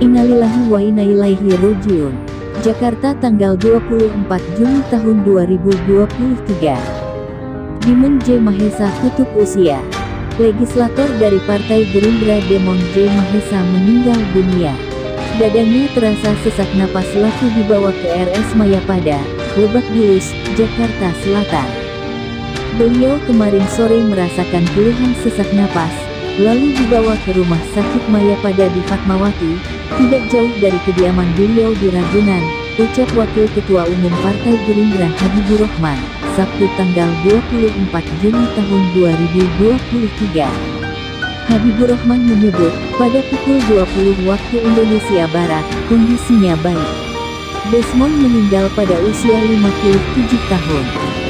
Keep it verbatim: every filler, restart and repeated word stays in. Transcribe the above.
Innalillahi wa inna ilaihi raji'un. Jakarta tanggal dua puluh empat Juni tahun dua ribu dua puluh tiga. Demon J. Mahesa tutup usia. Legislator dari Partai Gerindra Demon J. Mahesa meninggal dunia. Dadanya terasa sesak napas laku dibawa ke R S Mayapada, Lebak Bulus, Jakarta Selatan. Beliau kemarin sore merasakan keluhan sesak napas, lalu dibawa ke rumah sakit Mayapada di Fatmawati, tidak jauh dari kediaman beliau di Ragunan, ucap Wakil Ketua Umum Partai Gerindra Habibur Rahman, Sabtu tanggal dua puluh empat Juni tahun dua ribu dua puluh tiga. Habibur Rahman menyebut, pada pukul dua puluh waktu Indonesia Barat, kondisinya baik. Desmond meninggal pada usia lima puluh tujuh tahun.